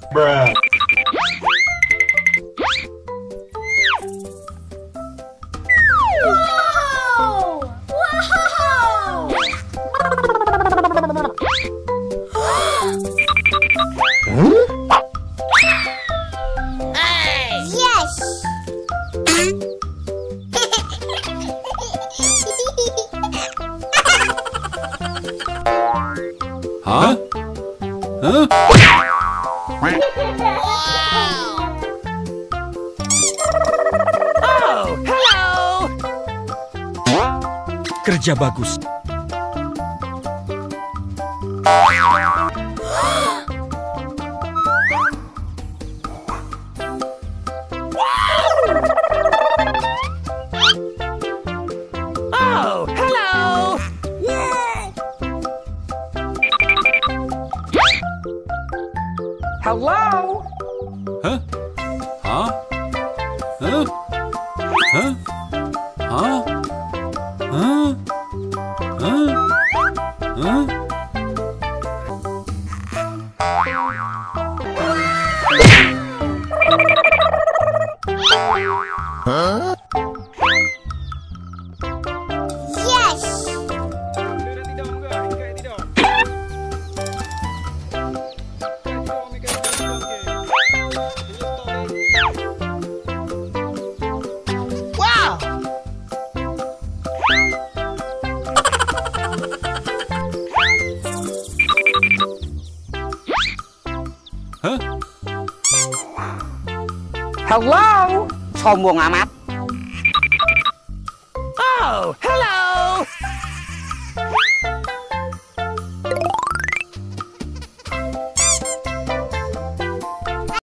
Bruh. Wow! Wow! Yes! Huh? Huh? Oh, hello. Kerja bagus. Oh, hello. Hello. Huh? Huh? Huh? Huh? Huh? Huh? Huh? Huh? Yes! Wow! Huh? Hello. Sombong amat.